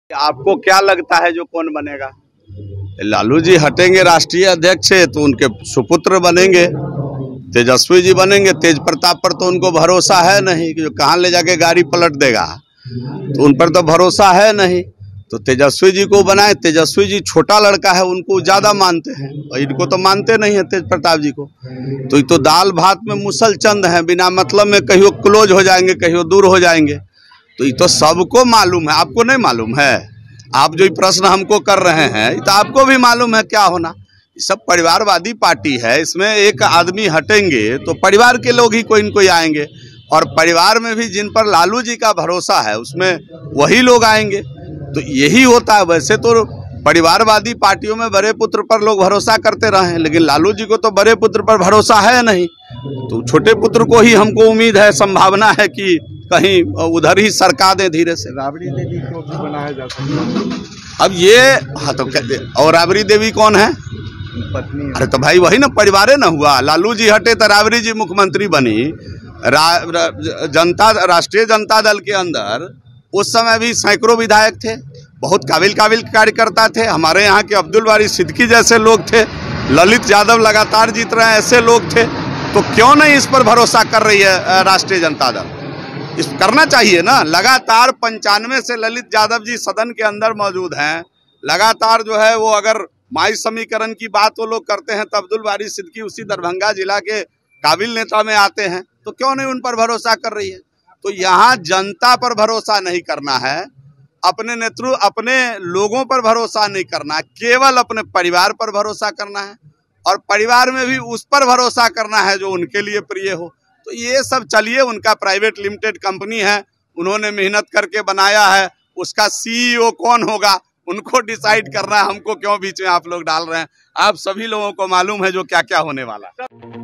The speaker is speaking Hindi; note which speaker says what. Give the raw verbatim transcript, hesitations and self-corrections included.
Speaker 1: आपको क्या लगता है जो कौन बनेगा? लालू जी हटेंगे राष्ट्रीय अध्यक्ष से तो उनके सुपुत्र बनेंगे, तेजस्वी जी बनेंगे। तेज प्रताप पर तो उनको भरोसा है नहीं कि जो कहाँ ले जाके गाड़ी पलट देगा, तो उन पर तो भरोसा है नहीं। तो तेजस्वी जी को बनाए। तेजस्वी जी छोटा लड़का है, उनको ज्यादा मानते हैं और इनको तो मानते नहीं है तेज प्रताप जी को। तो ये तो दाल भात में मुसल चंद है, बिना मतलब में कहीं क्लोज हो जाएंगे, कहीं दूर हो जाएंगे। तो ये तो सबको मालूम है, आपको नहीं मालूम है? आप जो प्रश्न हमको कर रहे हैं ये तो आपको भी मालूम है क्या होना। सब परिवारवादी पार्टी है, इसमें एक आदमी हटेंगे तो परिवार के लोग ही कोई न कोई आएंगे, और परिवार में भी जिन पर लालू जी का भरोसा है उसमें वही लोग आएंगे। तो यही होता है। वैसे तो परिवारवादी पार्टियों में बड़े पुत्र पर लोग भरोसा करते रहे हैं, लेकिन लालू जी को तो बड़े पुत्र पर भरोसा है नहीं। तो छोटे पुत्र को ही हमको उम्मीद है, संभावना है कि कहीं उधर ही सरका दे धीरे से।
Speaker 2: राबड़ी देवी को भी बनाया जा सकता है।
Speaker 1: अब ये हाँ तो कहते, और राबड़ी देवी कौन है?
Speaker 2: पत्नी।
Speaker 1: अरे तो भाई वही ना परिवारे ना हुआ। लालू जी हटे तो राबड़ी जी मुख्यमंत्री बनी। रा, रा, जनता राष्ट्रीय जनता दल के अंदर उस समय भी सैकड़ों विधायक थे, बहुत काबिल काबिल कार्यकर्ता थे। हमारे यहाँ के अब्दुल बारी सिद्दीकी जैसे लोग थे, ललित यादव लगातार जीत रहे हैं, ऐसे लोग थे। तो क्यों नहीं इस पर भरोसा कर रही है राष्ट्रीय जनता दल? इस करना चाहिए ना। लगातार पंचानवे से ललित यादव जी सदन के अंदर मौजूद हैं। लगातार जो है वो अगर माई समीकरण की बात वो लोग करते हैं तो अब्दुल बारी सिद्दीकी उसी दरभंगा जिला के काबिल नेता में आते हैं। तो क्यों नहीं उन पर भरोसा कर रही है? तो यहाँ जनता पर भरोसा नहीं करना है, अपने नेतृत्व अपने लोगों पर भरोसा नहीं करना है, केवल अपने परिवार पर भरोसा करना है, और परिवार में भी उस पर भरोसा करना है जो उनके लिए प्रिय हो। तो ये सब चलिए, उनका प्राइवेट लिमिटेड कंपनी है, उन्होंने मेहनत करके बनाया है। उसका सीईओ कौन होगा उनको डिसाइड करना है, हमको क्यों बीच में आप लोग डाल रहे हैं? आप सभी लोगों को मालूम है जो क्या क्या होने वाला है।